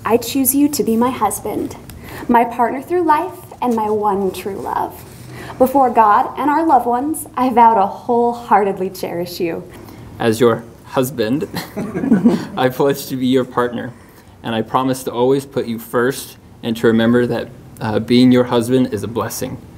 I choose you to be my husband, my partner through life, and my one true love. Before God and our loved ones, I vow to wholeheartedly cherish you. As your husband, I pledge to be your partner, and I promise to always put you first and to remember that being your husband is a blessing.